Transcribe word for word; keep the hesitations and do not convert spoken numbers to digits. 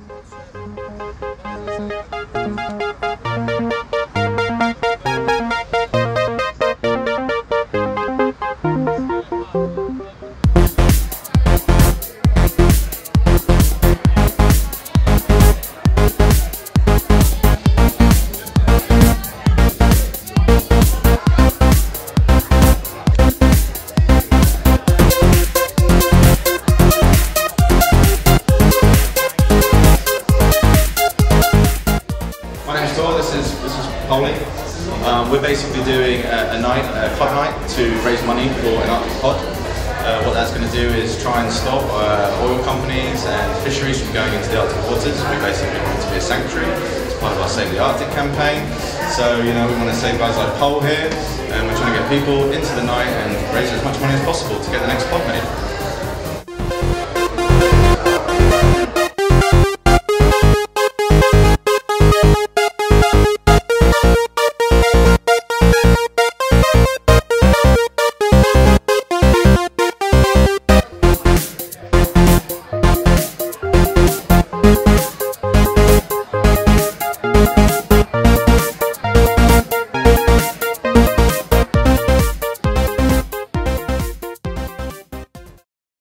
This is, this is Polly. Um, we're basically doing a, a night, a club night to raise money for an Arctic pod. Uh, what that's going to do is try and stop uh, oil companies and fisheries from going into the Arctic waters. We basically want it to be a sanctuary. It's part of our Save the Arctic campaign. So, you know, we want to save guys like Pole here, and we're trying to get people into the night and raise as much money as possible to get the next pod made.